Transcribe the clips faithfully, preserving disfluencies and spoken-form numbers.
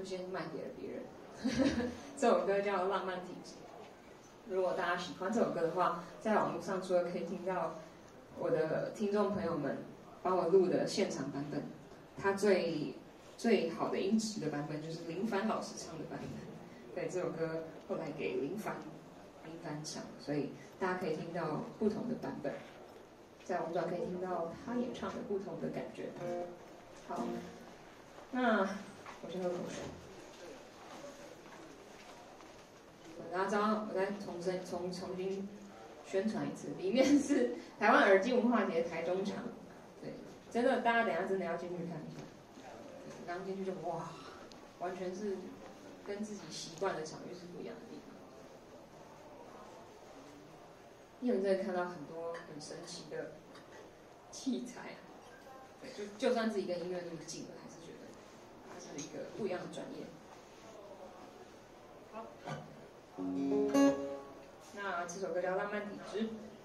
就先卖给了别人。这首歌叫《浪漫体质》。如果大家喜欢这首歌的话，在网络上除了可以听到我的听众朋友们帮我录的现场版本，它最最好的音质的版本就是林凡老师唱的版本。对，这首歌后来给林凡林凡唱，所以大家可以听到不同的版本，在网上可以听到他演唱的不同的感觉。好，那我先喝口水。大家知道，我再重申、重重新宣传一次，里面是台湾耳机文化节台中场，对，真的，大家等一下真的要进去看一下。刚进去就哇，完全是跟自己习惯的场域是不一样的地方。你们真的看到很多很神奇的器材，对，就就算自己跟音乐那么近了，还是觉得它是一个不一样的专业。好。那这首歌叫《浪漫体质》。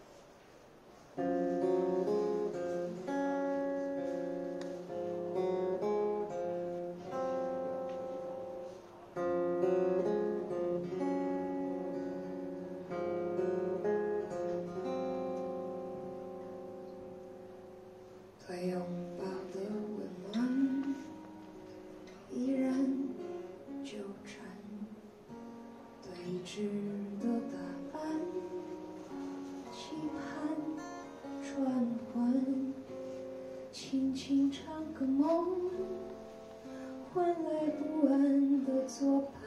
对拥抱的温暖依然纠缠，对已知的答案期盼转换，轻轻唱个梦，换来不安的作伴。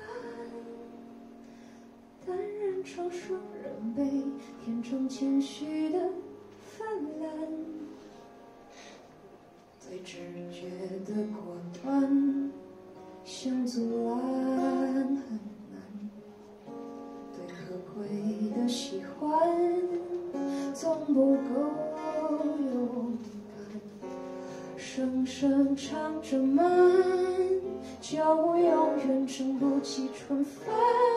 单人床双人被，天真谦虚的泛滥，最直觉的果断，想阻拦很难。对可贵的喜欢，总不够勇敢。声声唱着慢，叫我永远撑不起船帆。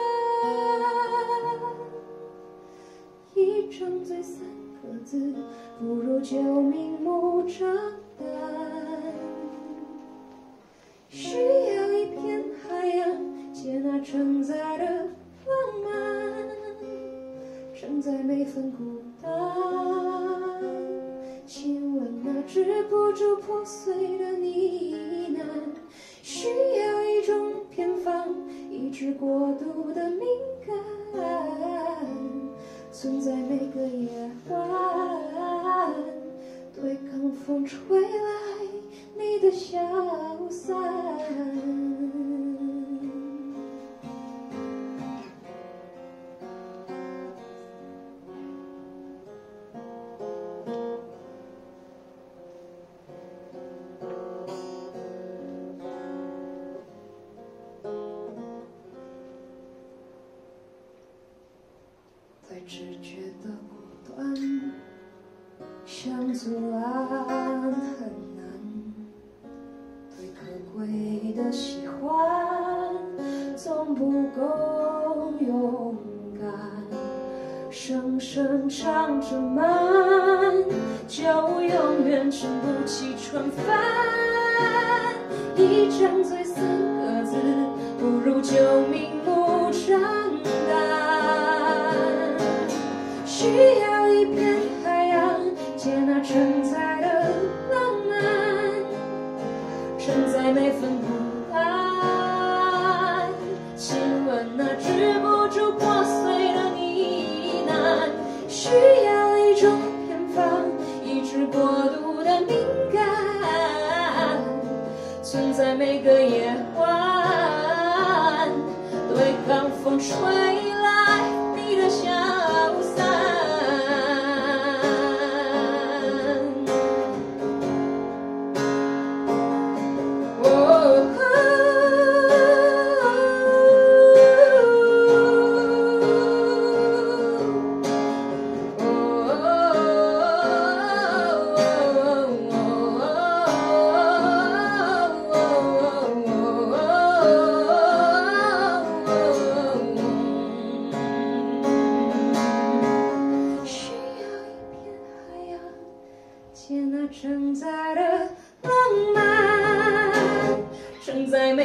一张嘴三个字，不如就明目张胆。需要一片海洋，接纳承载的浪漫，承载每份孤单。亲吻那止不住破碎的呢喃，需要一种偏方，抑制过度的敏感，存在每个夜晚，对抗风吹来你的消散。对直觉的果断，想阻拦很难。对可贵的喜欢，总不够勇敢。声声唱着慢，叫我永远撑不起船帆。一张嘴四个字，不如就明目张胆。需要一片海洋，接纳承载的浪漫，承载每份不安。亲吻那止不住破碎的呢喃，需要一种偏方，抑制过度的敏感，存在每个夜晚，对抗风吹来你的消散。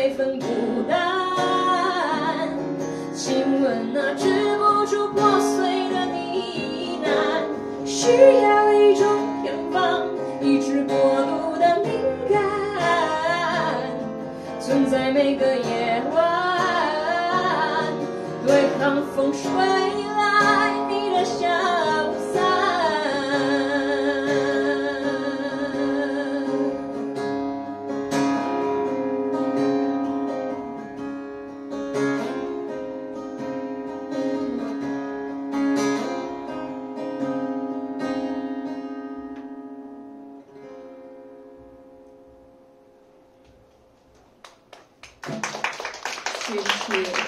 每分孤单。亲吻那止不住破碎的呢喃，需要一种偏方，抑制过度的敏感，存在每个夜晚，对抗风吹来你的消散。 谢谢。